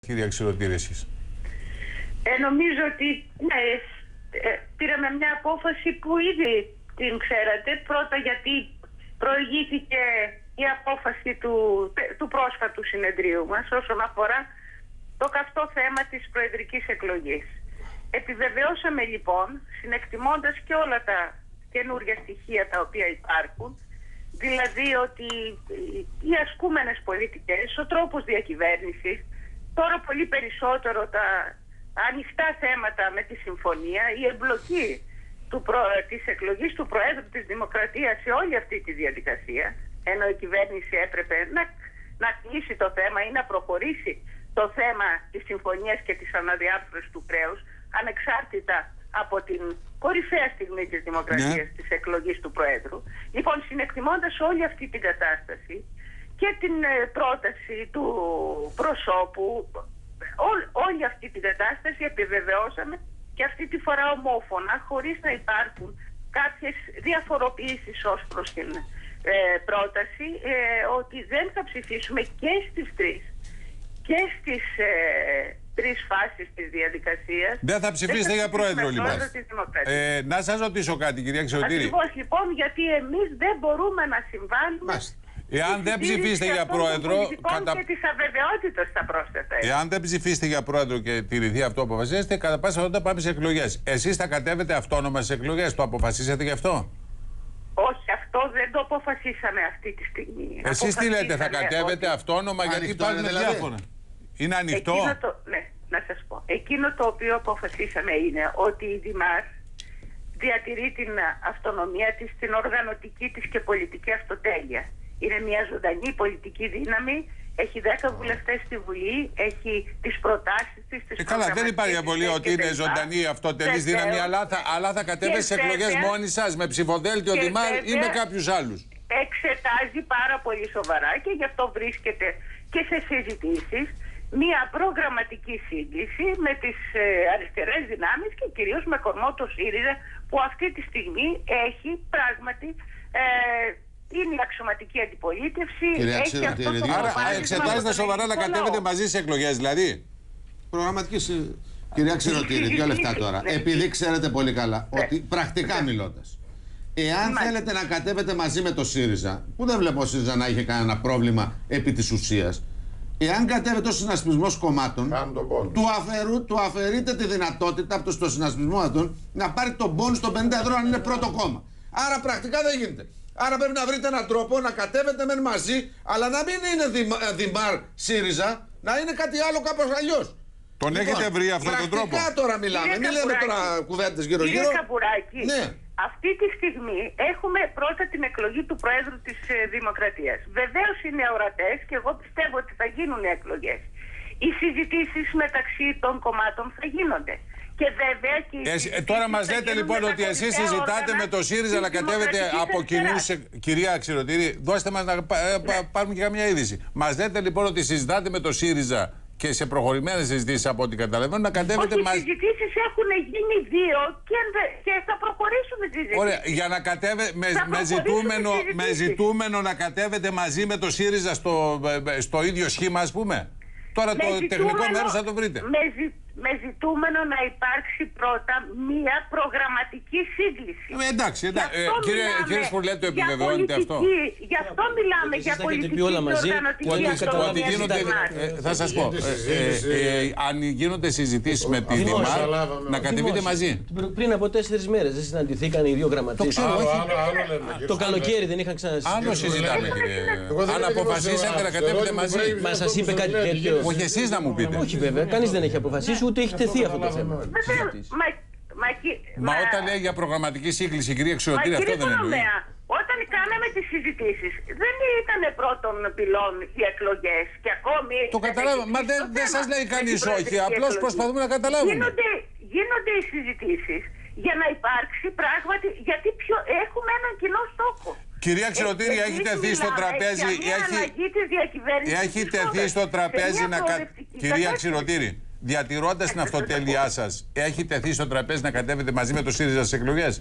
κυρία Ξηροτήρη, εσείς? Νομίζω ότι ναι, πήραμε μια απόφαση που ήδη την ξέρατε. Πρώτα γιατί προηγήθηκε η απόφαση του πρόσφατου συνεδρίου μας όσον αφορά το καυτό θέμα της προεδρικής εκλογής. Επιβεβαιώσαμε λοιπόν, συνεκτιμώντας και όλα τα καινούργια στοιχεία τα οποία υπάρχουν, δηλαδή ότι οι ασκούμενες πολιτικές, ο τρόπος διακυβέρνησης, τώρα πολύ περισσότερο τα ανοιχτά θέματα με τη συμφωνία, η εμπλοκή της εκλογής του Προέδρου της Δημοκρατίας σε όλη αυτή τη διαδικασία, ενώ η κυβέρνηση έπρεπε να κλείσει το θέμα ή να προχωρήσει το θέμα της συμφωνίας και της αναδιάρθρωσης του χρέους, ανεξάρτητα από την κορυφαία στιγμή της δημοκρατίας, της εκλογής του Προέδρου. Λοιπόν, συνεκτιμώντας όλη αυτή την κατάσταση και την πρόταση του προσώπου, όλη αυτή την κατάσταση επιβεβαιώσαμε και αυτή τη φορά ομόφωνα, χωρίς να υπάρχουν κάποιες διαφοροποιήσεις ως προς την πρόταση, ότι δεν θα ψηφίσουμε και στις τρεις φάσεις της διαδικασίας. Δεν θα ψηφίσετε για πρόεδρο, λοιπόν. Να σας ρωτήσω κάτι, κυρία Ξηροτήρη. Ακριβώς, λοιπόν, γιατί εμείς δεν μπορούμε να συμβάλλουμε. Εάν δεν ψηφίσετε για πρόεδρο. Και της αβεβαιότητας θα πρόσθετα. Εάν δεν ψηφίσετε για πρόεδρο και τηρηθεί αυτό που αποφασίσετε, κατά πάσα πιθανότητα πάμε σε εκλογές. Εσείς θα κατέβετε αυτόνομα στις εκλογές, το αποφασίσατε γι' αυτό? Όχι, αυτό δεν το αποφασίσαμε αυτή τη στιγμή. Εσείς τι λέτε, θα κατέβετε αυτόνομα, γιατί υπάρχουν διάφορα? Είναι ανοιχτό. Ναι, να σας πω. Εκείνο το οποίο αποφασίσαμε είναι ότι η ΔΙΜΑΡ διατηρεί την αυτονομία της, την οργανωτική της και πολιτική αυτοτέλεια. Είναι μια ζωντανή πολιτική δύναμη, έχει 10 βουλευτές στη Βουλή, έχει τις προτάσεις της, καλά, δεν υπάρχει αμφιβολία ότι είναι ζωντανή αυτοτελής δύναμη, αλλά θα κατέβει σε εκλογές μόνη σας, με ψηφοδέλτιο ΔΙΜΑΡ ή με κάποιους άλλους? Εξετάζει πάρα πολύ σοβαρά και γι' αυτό βρίσκεται και σε συζητήσεις μια προγραμματική σύγκληση με τις αριστερές δυνάμεις και κυρίως με κορμό το ΣΥΡΙΖΑ, που αυτή τη στιγμή έχει πράγματι είναι η αξιωματική αντιπολίτευση. Άρα εξετάζετε σοβαρά να κατέβετε μαζί σε εκλογές, δηλαδή? Προγραμματική. Κυρία Ξηροτήρη, 2 λεπτά τώρα. Επειδή ξέρετε πολύ καλά ότι πρακτικά μιλώντας, εάν θέλετε να κατέβετε μαζί με το ΣΥΡΙΖΑ, που δεν βλέπω ο ΣΥΡΙΖΑ να είχε κανένα πρόβλημα επί της ουσίας, εάν κατέβεται ο συνασπισμός κομμάτων, του αφαιρείτε τη δυνατότητα από το συνασπισμό αυτόν να πάρει τον πόνους των 50 ευρώ αν είναι πρώτο κόμμα. Άρα πρακτικά δεν γίνεται. Άρα πρέπει να βρείτε έναν τρόπο να κατέβετε μεν μαζί, αλλά να μην είναι ΔΙΜΑΡ ΣΥΡΙΖΑ, να είναι κάτι άλλο κάπως αλλιώς. Τον έχετε βρει αυτόν τον τρόπο? Πρακτικά τώρα μιλάμε, μην λέμε τώρα κουβέντες γύρω-γύρω. Κύριε Καπουράκη, ναι. Αυτή τη στιγμή έχουμε πρώτα την εκλογή του Προέδρου της Δημοκρατίας. Βεβαίως είναι ορατές και εγώ πιστεύω ότι θα γίνουν εκλογές. Οι συζητήσεις μεταξύ των κομμάτων θα γίνονται. Και βέβαια και τώρα μας λέτε λοιπόν ότι εσείς συζητάτε με το ΣΥΡΙΖΑ να κατέβετε από κοινού. Κυρία Ξηροτήρη, δώστε μας να πάρουμε και καμιά είδηση. Μας λέτε λοιπόν ότι συζητάτε με το ΣΥΡΙΖΑ και σε προχωρημένες συζητήσεις, από ό,τι καταλαβαίνω, να κατέβετε μαζί. Οι συζητήσεις έχουν γίνει 2 και θα προχωρήσουμε τις συζητήσεις. Ωραία, για να κατέβετε με ζητούμενο να κατέβετε μαζί με το ΣΥΡΙΖΑ στο ίδιο σχήμα, ας πούμε. Τώρα το τεχνικό μέρος θα το βρείτε. Με ζητούμενο να υπάρξει πρώτα μία προγραμματική σύγκληση. Εντάξει. Κύριε Σπουρλέτ, το επιβεβαιώνετε αυτό? Γι' αυτό μιλάμε για πολιτική και οργανωτική αυτονομία. Θα σας πω, αν γίνονται συζητήσεις με τη ΔΙΜΑΡ, να κατεβείτε μαζί. Πριν από 4 μέρες δεν συναντηθήκαν οι δύο γραμματείς? Το ξέρω, το καλοκαίρι δεν είχαν ξανασυζητήσει? Άλλο συζητάμε, κύριε. Αν αποφασίσατε να κατέβετε μαζί. Μα σας είπε κάτι τέτοιο? Όχι, εσείς να μου πείτε. Όχι, βέβαια, κανείς δεν έχει αποφασίσει, ούτε έχει τεθεί αυτό το θέμα. Μα όταν λέει για προγραμματική σύγκληση, κυρία Ξηροτήρη, αυτό δεν εννοεί? Όταν κάναμε τις συζητήσεις, δεν ήταν πρώτον πυλών οι εκλογές και ακόμη. Το καταλάβαμε. Μα δεν σας λέει κανείς όχι. Απλώς προσπαθούμε να καταλάβουμε. Γίνονται οι συζητήσεις για να υπάρξει πράγματι, γιατί έχουμε έναν κοινό στόχο. Κυρία Ξηροτήρη, έχει τεθεί στο τραπέζι. Έχει τεθεί στο τραπέζι να. Κυρία Ξηροτήρη, διατηρώντας την αυτοτέλειά σας, έχει τεθεί στο τραπέζι να κατέβετε μαζί με το ΣΥΡΙΖΑ στις εκλογές?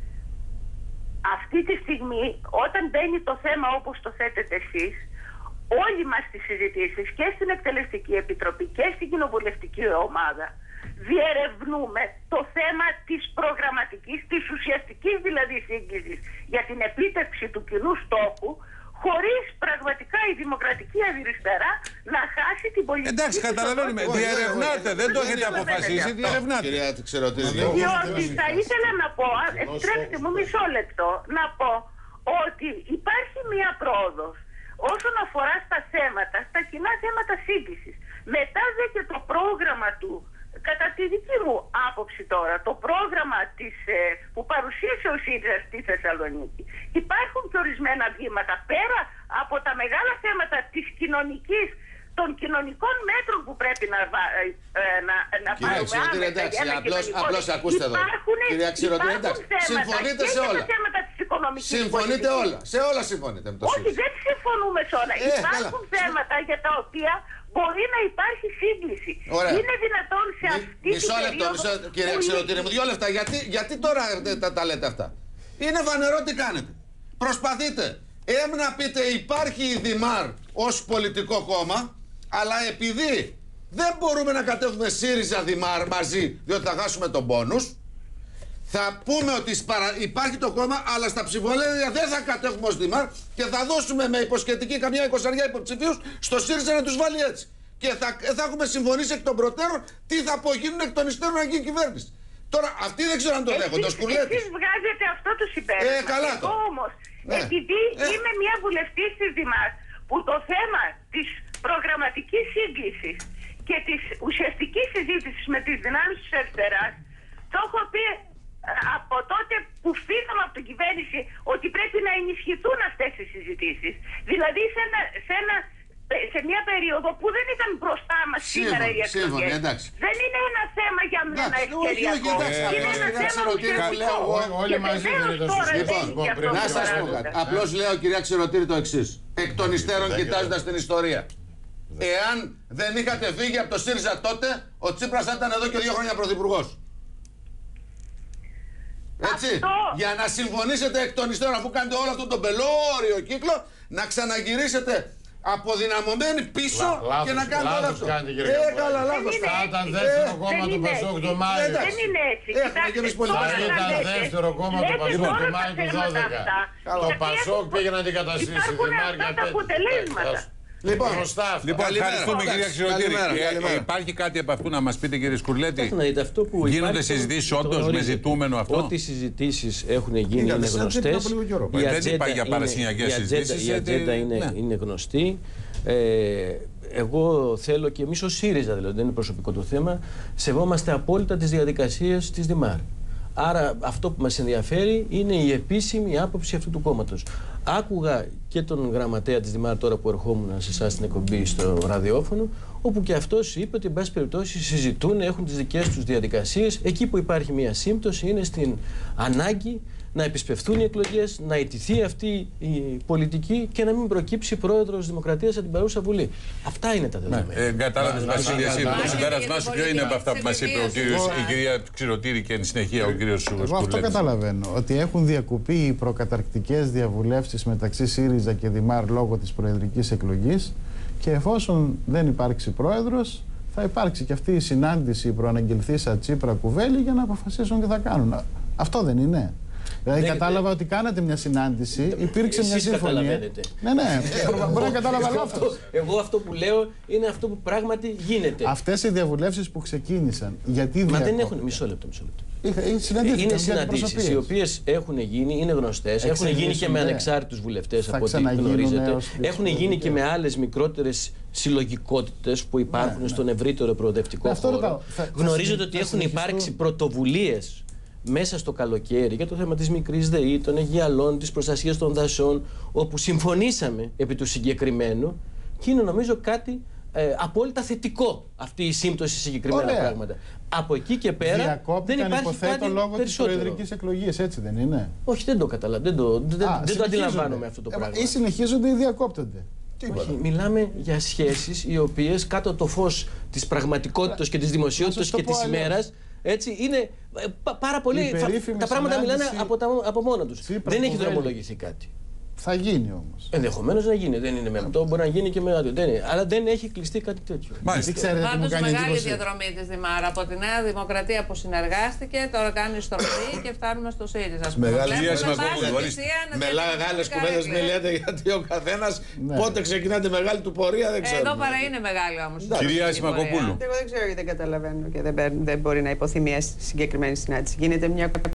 Αυτή τη στιγμή, όταν μπαίνει το θέμα όπως το θέτετε εσείς, όλοι μας τις συζητήσεις και στην Εκτελεστική Επιτροπή και στην Κοινοβουλευτική Ομάδα διερευνούμε το θέμα της προγραμματικής, της ουσιαστικής δηλαδή σύγκλησης για την επίτευξη του κοινού στόχου, χωρίς πραγματικά η δημοκρατική αριστερά να χάσει την πολιτική. Εντάξει, καταλαβαίνουμε. Διερευνάτε, δεν το έχετε αποφασίσει, διερευνάτε. Κυρία Ξεροτήρη, Διότι θα ήθελα να πω, επιτρέψτε μου μισό λεπτό, να πω ότι υπάρχει μία πρόοδος όσον αφορά στα θέματα, στα κοινά θέματα σύγκλησης. Μετά δε και το πρόγραμμα του, κατά τη δική μου άποψη τώρα, το πρόγραμμα που παρουσίασε ο ΣΥΡΙΖΑ στη Θεσσαλονίκη, υπάρχουν και ορισμένα βήματα πέρα από τα μεγάλα θέματα της κοινωνικής, των κοινωνικών μέτρων που πρέπει να πάρουμε απλώς ακούστε εδώ. Κυρία Ξεροτήρη, εντάξει, συμφωνείτε σε όλα. Συμφωνείτε όλα. Σε όλα συμφωνείτε με το ΣΥΡΙΖΑ. Όχι, δεν συμφωνούμε σε όλα. Υπάρχουν θέματα για τα οποία μπορεί να υπάρχει σύγκληση. Είναι δυνατόν σε αυτή την περίοδο... Μισό λεπτό, κυρία Ξεροτήρη μου, 2 λεπτά. Γιατί τώρα τα λέτε αυτά? Είναι φανερό τι κάνετε. Προσπαθείτε. Να πείτε υπάρχει η Δημάρ ως πολιτικό κόμμα, αλλά επειδή δεν μπορούμε να κατέβουμε ΣΥΡΙΖΑ Δημάρ μαζί, διότι θα χάσουμε τον πόνους, θα πούμε ότι υπάρχει το κόμμα, αλλά στα ψηφολέδια δεν θα κατέβουμε ως Δημάρ και θα δώσουμε με υποσχετική καμιά 20 υποψηφίους στο ΣΥΡΙΖΑ να τους βάλει έτσι. Και θα έχουμε συμφωνήσει εκ των προτέρων τι θα απογίνουν εκ των υστέρων να γίνει κυβέρνηση. Τώρα αυτοί δεν ξέρω αν το δέχονται. Εσείς βγάζετε αυτό το συμπέρασμα. Καλά το. Εγώ όμως, επειδή είμαι μια βουλευτής της Δημάρ, που το θέμα της προγραμματικής σύγκλησης και της ουσιαστικής συζήτησης με τις δυνάμεις της αριστεράς, το έχω πει από τότε που φύγαμε από την κυβέρνηση ότι πρέπει να ενισχυθούν αυτές οι συζητήσεις. Δηλαδή σε μια περίοδο που δεν ήταν μπροστά μας σήμερα οι εκλογές. Δεν είναι ένα θέμα για μένα ευκαιριακό. Είναι ένα θέμα ουσιαστικό. Όλοι μαζί δεν είναι το σωστό. Να σας πω κάτι. Απλώς λέω, κυρία Ξεροτήρη, το εξής. Εκ των υστέρων κοιτάζοντας την ιστορία. Εάν δεν είχατε φύγει από το ΣΥΡΙΖΑ τότε, ο Τσίπρας θα ήταν εδώ και 2 χρόνια πρωθυπουργός. Έτσι, για να συμφωνήσετε εκ των υστέρων, αφού κάνετε όλο αυτό τον πελώριο κύκλο, να ξαναγυρίσετε αποδυναμωμένοι πίσω και να κάνετε όλο αυτό. Καλά, λάθος. Θα ήταν δεύτερο κόμμα του ΠΑΣΟΚ το Μάιο. Δεν είναι έτσι. Θα ήταν δεύτερο κόμμα του ΠΑΣΟΚ το Μάιο του 2012. Το ΠΑΣΟΚ πήγε να αντικαταστήσει τη Δημάρ για 5. Λοιπόν, ευχαριστούμε κυρία Ξεροτήρη. Υπάρχει κάτι από αυτού να μας πείτε, κύριε Σκουρλέτη? Γίνονται συζητήσεις όντως με ζητούμενο αυτό? Ό,τι συζητήσεις έχουν γίνει είναι γνωστές. Δεν υπάρχει για παρασυνιακές συζητήσεις. Η ατζέντα είναι γνωστή. Εγώ θέλω και εμείς ως ΣΥΡΙΖΑ, δηλαδή δεν είναι προσωπικό το θέμα, σεβόμαστε απόλυτα τις διαδικασίες της Δημάρ. Άρα αυτό που μας ενδιαφέρει είναι η επίσημη άποψη αυτού του κόμματος. Άκουγα και τον γραμματέα της Δημάρ τώρα που ερχόμουν σε εσάς στην εκπομπή στο ραδιόφωνο, όπου και αυτός είπε ότι εν πάση περιπτώσει συζητούν, έχουν τις δικές τους διαδικασίες. Εκεί που υπάρχει μια σύμπτωση είναι στην ανάγκη να επισπευθούν οι εκλογές, να ιτηθεί αυτή η πολιτική και να μην προκύψει πρόεδρος Δημοκρατίας από την παρούσα Βουλή. Αυτά είναι τα δεδομένα. Κατάλαβες, Βασίλη, εσύ το συμπέρασμά σου ποιο είναι από αυτά που μας είπε η κυρία Ξεροτήρη και εν συνεχεία ο κύριος Σκουρλέτης? Εγώ αυτό καταλαβαίνω. Ότι έχουν διακοπεί οι προκαταρκτικές διαβουλεύσεις μεταξύ ΣΥΡΙΖΑ και Δημάρ λόγω της προεδρικής εκλογής και εφόσον δεν υπάρξει πρόεδρος, θα υπάρξει και αυτή η συνάντηση προαναγγελθήσα Τσίπρα-Κουβέλη για να αποφασίσουν τι θα κάνουν. Αυτό δεν είναι? Δηλαδή κατάλαβα ότι κάνατε μια συνάντηση, υπήρξε μια συμφωνία. Ναι, μπορεί να κατάλαβα λάθος. Εγώ αυτό που λέω είναι αυτό που πράγματι γίνεται. Αυτές οι διαβουλεύσεις που ξεκίνησαν, γιατί Μα δεν έχουν. Μισό λεπτό. Είναι συναντήσεις οι οποίες έχουν γίνει, είναι γνωστές, έχουν γίνει και με ανεξάρτητους βουλευτές από ό,τι γνωρίζετε. Έχουν γίνει και με άλλες μικρότερες συλλογικότητες που υπάρχουν στον ευρύτερο προοδευτικό χώρο. Γνωρίζετε ότι έχουν υπάρξει πρωτοβουλίες μέσα στο καλοκαίρι για το θέμα της μικρής ΔΕΗ, των Αιγιαλών, της προστασίας των δασών, όπου συμφωνήσαμε επί του συγκεκριμένου και είναι νομίζω κάτι απόλυτα θετικό αυτή η σύμπτωση σε συγκεκριμένα πράγματα. Από εκεί και πέρα δεν υπάρχει κάτι λόγω της προεδρικής εκλογής, έτσι δεν είναι? Όχι, δεν το καταλαβαίνω, δεν το αντιλαμβάνομαι αυτό το πράγμα. Ή συνεχίζονται ή διακόπτονται. Όχι, μιλάμε για σχέσεις οι οποίες κάτω το φως της πραγματικότητας και της δημοσιότητας και της ημέρας, έτσι, είναι πάρα πολύ. Τα πράγματα μιλάνε από μόνα τους. Δεν έχει δρομολογηθεί κάτι. Θα γίνει όμως. Ενδεχομένως να γίνει. Δεν είναι με αυτό. Μπορεί να γίνει και με άλλο. Αλλά δεν έχει κλειστεί κάτι τέτοιο. Πάντως μεγάλη διαδρομή της Δημάρα. Από τη Νέα Δημοκρατία που συνεργάστηκε, τώρα κάνει στροφή και φτάνουμε στο ΣΥΡΙΖΑ. Μεγάλες κουβέντες μιλάτε, γιατί ο καθένας πότε ξεκινά τη μεγάλη του πορεία δεν ξέρω. Εδώ παρά είναι μεγάλη όμως. Κυρία Σιμακοπούλου. Εγώ δεν ξέρω γιατί δεν καταλαβαίνω και δεν μπορεί να υποθεί μια συγκεκριμένη συνάντηση. Γίνεται μια